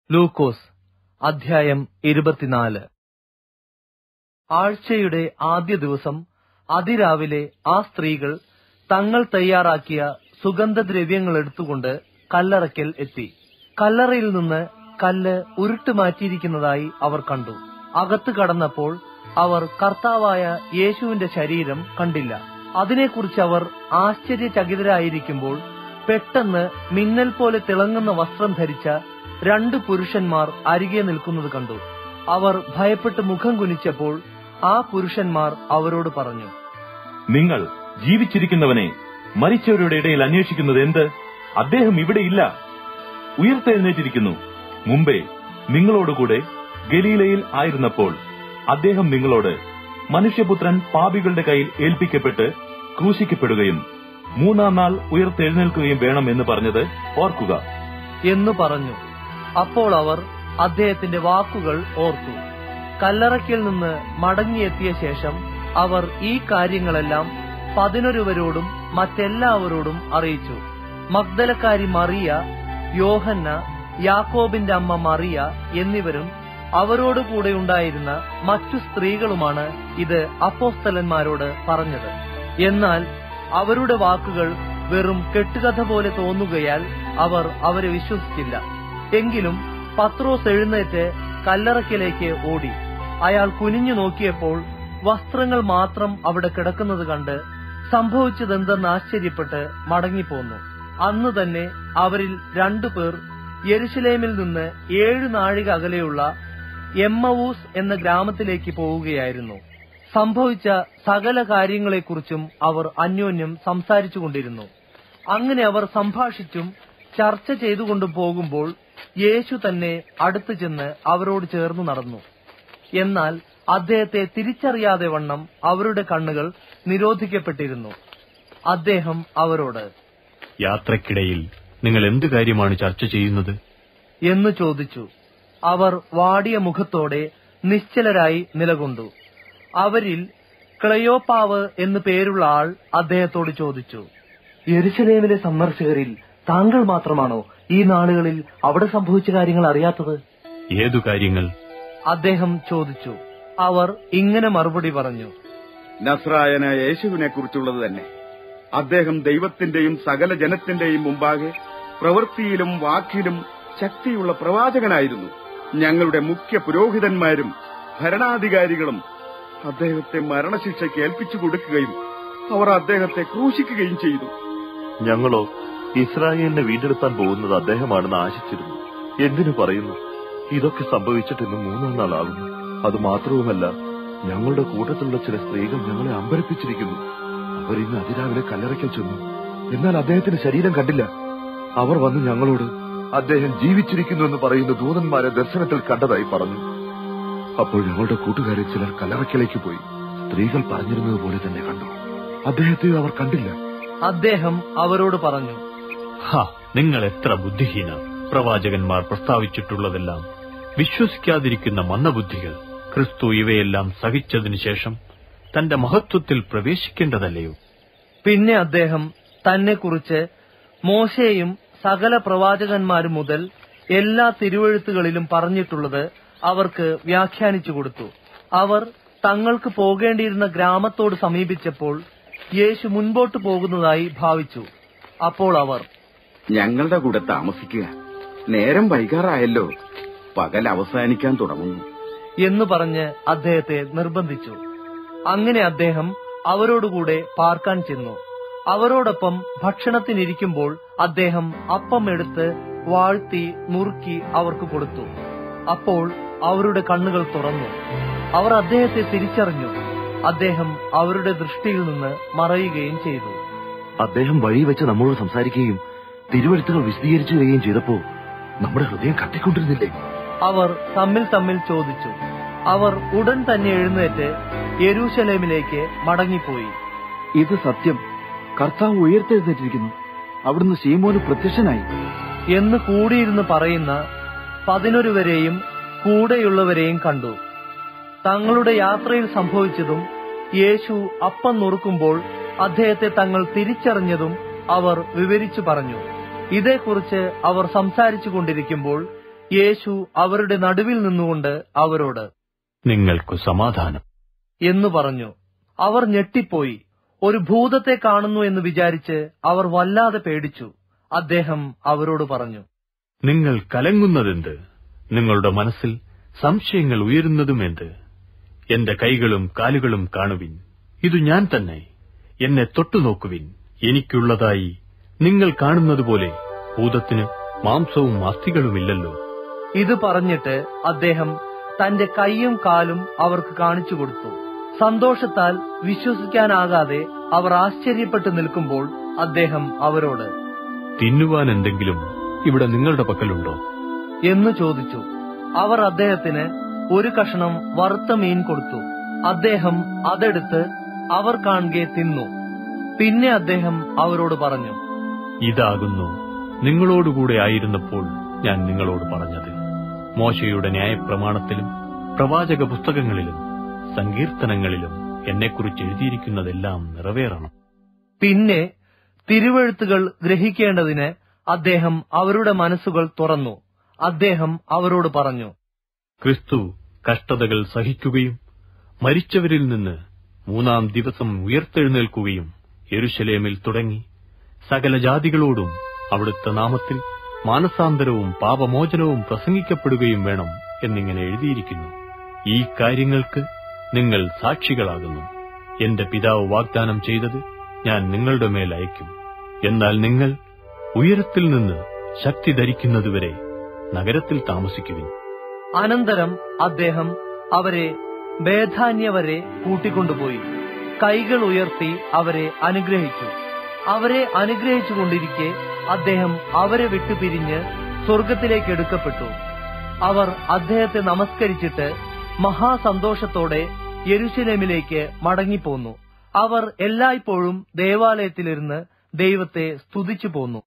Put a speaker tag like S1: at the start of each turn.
S1: ലൂക്കോസ് അധ്യായം 24. ആഴ്ചയുടെ ആദ്യ ദിവസം അതിരാവിലെ ആ സ്ത്രീകൾ തങ്ങൾ തയ്യാറാക്കിയ സുഗന്ധദ്രവ്യങ്ങൾ എടുത്തുകൊണ്ട് കല്ലറയ്ക്കൽ എത്തി. കല്ലറയിൽ നിന്ന് കല്ല് ഉരുട്ട് മാറ്റിയിരിക്കുന്നതായി അവർ കണ്ടു. അകത്ത് കടന്നപ്പോൾ അവർ കർത്താവായ യേശുവിന്റെ ശരീരം കണ്ടില്ല. അതിനെക്കുറിച്ച് അവർ ആശ്ചര്യചകിതരായിരിക്കുമ്പോൾ പെട്ടെന്ന് മിന്നൽ പോലെ തിളങ്ങുന്ന വസ്ത്രം ധരിച്ച 2 പുരുഷന്മാർ അരികെ നിൽക്കുന്നത് കണ്ടു. അവർ ഭയപ്പെട്ട് മുഖം കുനിച്ചപ്പോൾ ആ പുരുഷന്മാർ അവരോട് പറഞ്ഞു,
S2: നിങ്ങൾ ജീവിച്ചിരിക്കുന്നവനെ മരിച്ചവരുടെ ഇടയിൽ അന്വേഷിക്കുന്നത് എന്ത്? അദ്ദേഹം ഇവിടെയില്ല, ഉയർത്തെഴുന്നേറ്റിരിക്കുന്നു. മുമ്പേ നിങ്ങളോടുകൂടെ ഗലീലയിൽ ആയിരുന്നപ്പോൾ അദ്ദേഹം നിങ്ങളോട് മനുഷ്യപുത്രൻ പാപികളുടെ കയ്യിൽ ഏൽപ്പിക്കപ്പെട്ട് ക്രൂശിക്കപ്പെടുകയും 3-ാം നാൾ ഉയർത്തെഴുന്നേൽക്കുകയും വേണം എന്ന് പറഞ്ഞത് ഓർക്കുക
S1: എന്നു പറഞ്ഞു. അപ്പോൾ അവർ അദ്ദേഹത്തിന്റെ വാക്കുകൾ ഓർത്തു. കല്ലറയ്ക്കൽ നിന്ന് മടങ്ങിയെത്തിയ ശേഷം അവർ ഈ കാര്യങ്ങളെല്ലാം 11 മറ്റെല്ലാവരോടും അറിയിച്ചു. മഗ്ദലക്കാരി മറിയ, യോഹന്ന, യാക്കോബിന്റെ അമ്മ മറിയ എന്നിവരും അവരോടുകൂടെ ഉണ്ടായിരുന്ന മറ്റു സ്ത്രീകളുമാണ് ഇത് അപ്പോസ്തലന്മാരോട് പറഞ്ഞത്. എന്നാൽ അവരുടെ വാക്കുകൾ വെറും കെട്ടുകഥ പോലെ തോന്നുകയാൽ അവർ അവരെ വിശ്വസിച്ചില്ല. എങ്കിലും പത്രോസ് എഴുന്നേറ്റ് കല്ലറയ്ക്കലേക്ക് ഓടി. അയാൾ കുനിഞ്ഞു നോക്കിയപ്പോൾ വസ്ത്രങ്ങൾ മാത്രം അവിടെ കിടക്കുന്നത് കണ്ട് സംഭവിച്ചതെന്തെന്ന് ആശ്ചര്യപ്പെട്ട് മടങ്ങിപ്പോന്നു. അന്ന് തന്നെ അവരിൽ 2 പേർ യെരുശലേമിൽ നിന്ന് 7 നാഴിക അകലെയുള്ള എമ്മവൂസ് എന്ന ഗ്രാമത്തിലേക്ക് പോവുകയായിരുന്നു. സംഭവിച്ച സകല കാര്യങ്ങളെക്കുറിച്ചും അവർ അന്യോന്യം സംസാരിച്ചുകൊണ്ടിരുന്നു. അങ്ങനെ അവർ സംഭാഷിച്ചും ചർച്ച ചെയ്തുകൊണ്ടു പോകുമ്പോൾ യേശു തന്നെ അടുത്തു ചെന്ന് അവരോട് ചേർന്ന് നടന്നു. എന്നാൽ അദ്ദേഹത്തെ തിരിച്ചറിയാതെ വണ്ണം അവരുടെ കണ്ണുകൾ നിരോധിക്കപ്പെട്ടിരുന്നു. അദ്ദേഹം അവരോട്,
S3: യാത്രക്കിടയിൽ നിങ്ങൾ എന്ത് കാര്യമാണ് ചർച്ച ചെയ്യുന്നത്
S1: എന്ന് ചോദിച്ചു. അവർ വാടിയ മുഖത്തോടെ നിശ്ചലരായി നിലകൊണ്ടു. അവരിൽ ക്ലയോപ്പാവ് എന്നു പേരുള്ള ആൾ അദ്ദേഹത്തോട് ചോദിച്ചു, യെരുശലേമിലെ സന്ദർശകരിൽ താങ്കൾ മാത്രമാണോ ഈ നാളുകളിൽ അവിടെ സംഭവിച്ച കാര്യങ്ങൾ അറിയാത്തത്?
S3: ഏതു കാര്യങ്ങൾ?
S1: അദ്ദേഹം ചോദിച്ചു. അവർ ഇങ്ങനെ മറുപടി പറഞ്ഞു,
S4: നസ്രായനായ യേശുവിനെ കുറിച്ചുള്ളത് തന്നെ. അദ്ദേഹം ദൈവത്തിന്റെയും സകല ജനത്തിന്റെയും മുമ്പാകെ പ്രവൃത്തിയിലും വാക്കിലും ശക്തിയുള്ള പ്രവാചകനായിരുന്നു. ഞങ്ങളുടെ മുഖ്യ പുരോഹിതന്മാരും ഭരണാധികാരികളും അദ്ദേഹത്തെ മരണശിക്ഷയ്ക്ക് ഏൽപ്പിച്ചു കൊടുക്കുകയും അവർ അദ്ദേഹത്തെ ക്രൂശിക്കുകയും ചെയ്തു.
S2: ഞങ്ങളോ ഇസ്രായേലിനെ വീണ്ടെടുത്താൻ പോകുന്നത് അദ്ദേഹമാണെന്ന് ആശിച്ചിരുന്നു. എന്തിനു പറയുന്നു, ഇതൊക്കെ സംഭവിച്ചിട്ട് ഇന്ന് 3-ാം നാളാകുന്നു. അത് മാത്രവുമല്ല, ഞങ്ങളുടെ കൂട്ടത്തിലുള്ള ചില സ്ത്രീകൾ ഞങ്ങളെ അമ്പരപ്പിച്ചിരിക്കുന്നു. അവർ ഇന്ന് അതിരാവിലെ കല്ലറയ്ക്കൽ ചെന്നു, എന്നാൽ അദ്ദേഹത്തിന്റെ ശരീരം കണ്ടില്ല. അവർ വന്ന് ഞങ്ങളോട് അദ്ദേഹം ജീവിച്ചിരിക്കുന്നു എന്ന് പറയുന്ന ദൂതന്മാരെ ദർശനത്തിൽ കണ്ടതായി പറഞ്ഞു. അപ്പോൾ ഞങ്ങളുടെ കൂട്ടുകാരിൽ ചിലർ കല്ലറയ്ക്കലേക്ക് പോയി സ്ത്രീകൾ പറഞ്ഞിരുന്നത് പോലെ തന്നെ കണ്ടു. അദ്ദേഹത്തെ അവർ കണ്ടില്ല.
S1: അദ്ദേഹം അവരോട് പറഞ്ഞു,
S3: നിങ്ങൾ എത്ര ബുദ്ധിഹീന! പ്രവാചകന്മാർ പ്രസ്താവിച്ചിട്ടുള്ളതെല്ലാം വിശ്വസിക്കാതിരിക്കുന്ന മന്ദബുദ്ധികൾ. ക്രിസ്തു ഇവയെല്ലാം സഹിച്ചതിനു ശേഷം തന്റെ മഹത്വത്തിൽ പ്രവേശിക്കേണ്ടതല്ലയോ?
S1: പിന്നെ അദ്ദേഹം തന്നെക്കുറിച്ച് മോശെയും സകല പ്രവാചകന്മാരും മുതൽ എല്ലാ തിരുവെഴുത്തുകളിലും പറഞ്ഞിട്ടുള്ളത് അവർക്ക് വ്യാഖ്യാനിച്ചു കൊടുത്തു. അവർ തങ്ങൾക്ക് പോകേണ്ടിയിരുന്ന ഗ്രാമത്തോട് സമീപിച്ചപ്പോൾ യേശു മുൻപോട്ട് പോകുന്നതായി ഭാവിച്ചു. അപ്പോൾ അവർ,
S4: ഞങ്ങളുടെ കൂടെ താമസിക്കുക, നേരം വൈകാറായല്ലോ, പകൽ അവസാനിക്കാൻ തുടങ്ങുന്നു
S1: എന്ന് പറഞ്ഞ് അദ്ദേഹത്തെ നിർബന്ധിച്ചു. അങ്ങനെ അദ്ദേഹം അവരോടുകൂടെ പാർക്കാൻ ചെന്നു. അവരോടൊപ്പം ഭക്ഷണത്തിനിരിക്കുമ്പോൾ അദ്ദേഹം അപ്പം എടുത്ത് വാഴ്ത്തി നുറുക്കി അവർക്ക് കൊടുത്തു. അപ്പോൾ അവരുടെ കണ്ണുകൾ തുറന്നു. അവർ അദ്ദേഹത്തെ തിരിച്ചറിഞ്ഞു. അദ്ദേഹം അവരുടെ ദൃഷ്ടിയിൽ നിന്ന് മറയുകയും ചെയ്തു.
S2: അദ്ദേഹം വഴി വെച്ച് നമ്മളോട് സംസാരിക്കുകയും തിരുവെഴുത്തുകൾ വിശദീകരിച്ചു വരികയും ചെയ്തപ്പോ നമ്മുടെ ഹൃദയം കത്തിക്കൊണ്ടിരുന്നില്ലേ?
S1: അവർ തമ്മിൽ ചോദിച്ചു. അവർ ഉടൻ തന്നെ എഴുന്നേറ്റ് യെരൂശലേമിലേക്ക് മടങ്ങിപ്പോയി.
S5: ഇത് സത്യം, കർത്താവ് ഉയർത്തെഴുന്നേറ്റിരിക്കുന്നു, അവിടുന്ന് ശീമോന് പ്രത്യക്ഷനായി
S1: എന്ന് കൂടിയിരുന്ന് പറയുന്ന 11 കൂടെയുള്ളവരെയും കണ്ടു. തങ്ങളുടെ യാത്രയിൽ സംഭവിച്ചതും യേശു അപ്പം നുറുക്കുമ്പോൾ അദ്ദേഹത്തെ തങ്ങൾ തിരിച്ചറിഞ്ഞതും അവർ വിവരിച്ചു പറഞ്ഞു. ഇതേക്കുറിച്ച് അവർ സംസാരിച്ചു കൊണ്ടിരിക്കുമ്പോൾ യേശു അവരുടെ നടുവിൽ നിന്നുകൊണ്ട് അവരോട്,
S3: നിങ്ങൾക്കു സമാധാനം
S1: എന്നു പറഞ്ഞു. അവർ ഞെട്ടിപ്പോയി. ഒരു ഭൂതത്തെ കാണുന്നു എന്ന് വിചാരിച്ച് അവർ വല്ലാതെ പേടിച്ചു. അദ്ദേഹം അവരോട് പറഞ്ഞു,
S3: നിങ്ങൾ കലങ്ങുന്നതെന്ത്? നിങ്ങളുടെ മനസ്സിൽ സംശയങ്ങൾ ഉയരുന്നതുമെന്ത്? എന്റെ കൈകളും കാലുകളും കാണുവിൻ, ഇതു ഞാൻ തന്നെ. എന്നെ തൊട്ടുനോക്കുവിൻ, എനിക്കുള്ളതായി നിങ്ങൾ കാണുന്നതുപോലെ ഭൂതത്തിന് മാംസവും അസ്ഥികളുമില്ലല്ലോ.
S1: ഇത് പറഞ്ഞിട്ട് അദ്ദേഹം തന്റെ കൈയും കാലും അവർക്ക് കാണിച്ചു കൊടുത്തു. സന്തോഷത്താൽ വിശ്വസിക്കാനാകാതെ അവർ ആശ്ചര്യപ്പെട്ടു നിൽക്കുമ്പോൾ അദ്ദേഹം അവരോട്,
S3: തിന്നുവാൻ എന്തെങ്കിലും ഇവിടെ നിങ്ങളുടെ പക്കലുണ്ടോ
S1: എന്ന് ചോദിച്ചു. അവർ അദ്ദേഹത്തിന് ഒരു കഷണം വറുത്ത മീൻ കൊടുത്തു. അദ്ദേഹം അതെടുത്ത് അവർ കാണുകെ തിന്നു. പിന്നെ അദ്ദേഹം അവരോട് പറഞ്ഞു,
S3: ഇതാകുന്നു നിങ്ങളോടുകൂടെ ആയിരുന്നപ്പോൾ ഞാൻ നിങ്ങളോട് പറഞ്ഞത്. മോശയുടെ ന്യായപ്രമാണത്തിലും പ്രവാചക പുസ്തകങ്ങളിലും സങ്കീർത്തനങ്ങളിലും എന്നെക്കുറിച്ച് എഴുതിയിരിക്കുന്നതെല്ലാം നിറവേറണം.
S1: പിന്നെ തിരുവെഴുത്തുകൾ ഗ്രഹിക്കേണ്ടതിന് അദ്ദേഹം അവരുടെ മനസ്സുകൾ തുറന്നു. അദ്ദേഹം അവരോട് പറഞ്ഞു,
S3: ക്രിസ്തു കഷ്ടതകൾ സഹിക്കുകയും മരിച്ചവരിൽ നിന്ന് 3-ാം ദിവസം ഉയർത്തെഴുന്നേൽക്കുകയും യെരുശലേമിൽ തുടങ്ങി സകല ജാതികളോടും അവിടുത്തെ നാമത്തിൽ മാനസാന്തരവും പാപമോചനവും പ്രസംഗിക്കപ്പെടുകയും വേണം എന്നിങ്ങനെ എഴുതിയിരിക്കുന്നു. ഈ കാര്യങ്ങൾക്ക് നിങ്ങൾ സാക്ഷികളാകുന്നു. എന്റെ പിതാവ് വാഗ്ദാനം ചെയ്തത് ഞാൻ നിങ്ങളുടെ മേൽ അയക്കും. എന്നാൽ നിങ്ങൾ ഉയരത്തിൽ നിന്ന് ശക്തി ധരിക്കുന്നതുവരെ നഗരത്തിൽ താമസിക്കുവിൻ.
S1: അനന്തരം അദ്ദേഹം അവരെ ബേഥാന്യ വരെ കൂട്ടിക്കൊണ്ടുപോയി കൈകൾ ഉയർത്തി അവരെ അനുഗ്രഹിച്ചു. അവരെ അനുഗ്രഹിച്ചുകൊണ്ടിരിക്കെ അദ്ദേഹം അവരെ വിട്ടുപിരിഞ്ഞ് സ്വർഗത്തിലേക്ക് എടുക്കപ്പെട്ടു. അവർ അദ്ദേഹത്തെ നമസ്കരിച്ചിട്ട് മഹാസന്തോഷത്തോടെ യെരുശലേമിലേക്ക് മടങ്ങിപ്പോന്നു. അവർ എല്ലായ്പ്പോഴും ദേവാലയത്തിലിരുന്ന് ദൈവത്തെ സ്തുതിച്ചു പോന്നു.